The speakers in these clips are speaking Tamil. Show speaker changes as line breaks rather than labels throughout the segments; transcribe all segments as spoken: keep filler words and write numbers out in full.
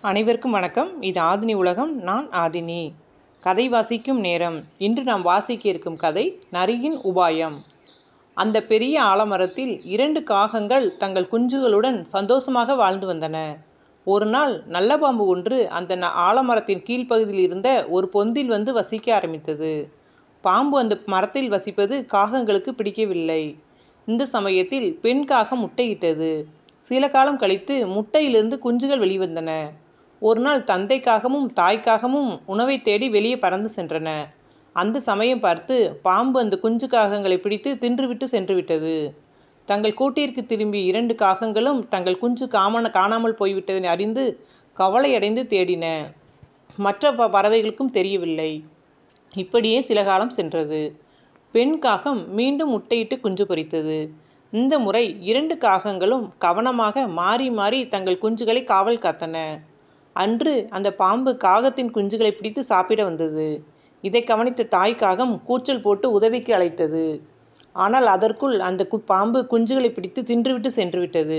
அனைவருக்கும் வணக்கம். இது ஆதினி உலகம். நான் ஆதினி. கதை வாசிக்கும் நேரம். இன்று நாம் வாசிக்க இருக்கும் கதை நரியின் உபாயம். அந்த பெரிய ஆலமரத்தில் இரண்டு காகங்கள் தங்கள் குஞ்சுகளுடன் சந்தோஷமாக வாழ்ந்து வந்தன. ஒரு நாள் நல்ல பாம்பு ஒன்று அந்த ஆலமரத்தின் கீழ்ப்பகுதியில் இருந்த ஒரு பொந்தில் வந்து வசிக்க ஆரம்பித்தது. பாம்பு அந்த மரத்தில் வசிப்பது காகங்களுக்கு பிடிக்கவில்லை. இந்த சமயத்தில் பெண் காகம் முட்டையிட்டது. சில காலம் கழித்து முட்டையிலிருந்து குஞ்சுகள் வெளிவந்தன. ஒரு நாள் தந்தைக்காகவும் தாய்க்காகவும் உணவை தேடி வெளியே பறந்து சென்றன. அந்த சமயம் பார்த்து பாம்பு அந்த குஞ்சு காகங்களை பிடித்து தின்றுவிட்டு சென்று விட்டது. தங்கள் கூட்டிற்கு திரும்பிய இரண்டு காகங்களும் தங்கள் குஞ்சு காமன காணாமல் போய்விட்டதை அறிந்து கவலையடைந்து தேடின. மற்ற ப பறவைகளுக்கும் தெரியவில்லை. இப்படியே சில காலம் சென்றது. பெண் காகம் மீண்டும் முட்டையிட்டு குஞ்சு பொரித்தது. இந்த முறை இரண்டு காகங்களும் கவனமாக மாறி மாறி தங்கள் குஞ்சுகளை காவல் காத்தன. அன்று அந்த பாம்பு காகத்தின் குஞ்சுகளை பிடித்து சாப்பிட வந்தது. இதை கவனித்த தாய் காகம் கூச்சல் போட்டு உதவிக்கு அழைத்தது. ஆனால் அதற்குள் அந்த கு பாம்பு குஞ்சுகளை பிடித்து தின்றுவிட்டு சென்று விட்டது.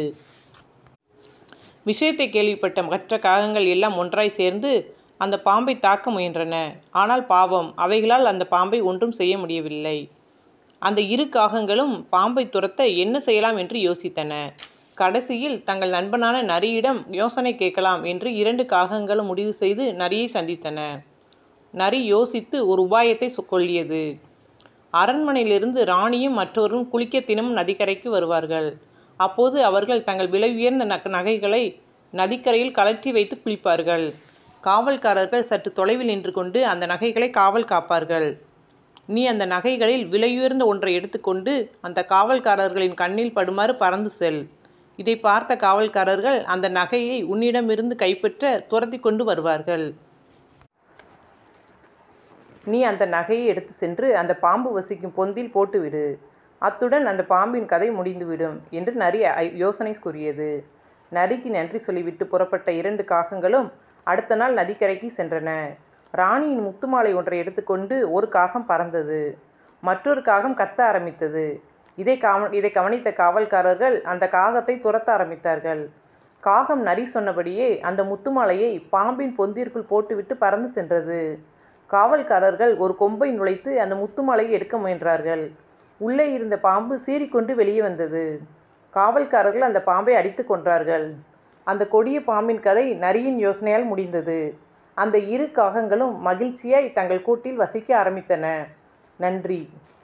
விஷயத்தை கேள்விப்பட்ட மற்ற காகங்கள் எல்லாம் ஒன்றாய் சேர்ந்து அந்த பாம்பை தாக்க முயன்றன. ஆனால் பாவம், அவைகளால் அந்த பாம்பை ஒன்றும் செய்ய முடியவில்லை. அந்த இரு காகங்களும் பாம்பை துரத்த என்ன செய்யலாம் என்று யோசித்தன. கடைசியில் தங்கள் நண்பனான நரியிடம் யோசனை கேட்கலாம் என்று இரண்டு காகங்களும் முடிவு செய்து நரியை சந்தித்தன. நரி யோசித்து ஒரு உபாயத்தை சொல்லியது. அரண்மனையிலிருந்து ராணியும் மற்றவர்களும் குளிக்க தினமும் நதிக்கரைக்கு வருவார்கள். அப்போது அவர்கள் தங்கள் விலை உயர்ந்த நகைகளை நதிக்கரையில் கழற்றி வைத்து குளிப்பார்கள். காவல்காரர்கள் சற்று தொலைவில் நின்று கொண்டு அந்த நகைகளை காவல் காப்பார்கள். நீ அந்த நகைகளில் விலையுயர்ந்த ஒன்றை எடுத்துக்கொண்டு அந்த காவல்காரர்களின் கண்ணில் படுமாறு பறந்து செல். இதை பார்த்த காவல்காரர்கள் அந்த நகையை உன்னிடமிருந்து கைப்பற்ற துரத்தி கொண்டு வருவார்கள். நீ அந்த நகையை எடுத்து சென்று அந்த பாம்பு வசிக்கும் பொந்தில் போட்டுவிடு. அத்துடன் அந்த பாம்பின் கதை முடிந்துவிடும் என்று நரி யோசனை கூறியது. நரிக்கு நன்றி சொல்லிவிட்டு புறப்பட்ட இரண்டு காகங்களும் அடுத்த நாள் நதிக்கரைக்கு சென்றன. ராணியின் முத்துமாலை ஒன்றை எடுத்துக்கொண்டு ஒரு காகம் பறந்தது. மற்றொரு காகம் கத்த ஆரம்பித்தது. இதை காவ இதை கவனித்த காவல்காரர்கள் அந்த காகத்தை துரத்த ஆரம்பித்தார்கள். காகம் நரி சொன்னபடியே அந்த முத்துமாலையை பாம்பின் பொந்திற்குள் போட்டுவிட்டு பறந்து சென்றது. காவல்காரர்கள் ஒரு கொம்பை நுழைத்து அந்த முத்துமாலையை எடுக்க முயன்றார்கள். உள்ளே இருந்த பாம்பு சீறிக்கொண்டு வெளியே வந்தது. காவல்காரர்கள் அந்த பாம்பை அடித்து கொன்றார்கள். அந்த கொடிய பாம்பின் கதை நரியின் யோசனையால் முடிந்தது. அந்த இரு காகங்களும் மகிழ்ச்சியாய் தங்கள் கூட்டில் வசிக்க ஆரம்பித்தன. நன்றி.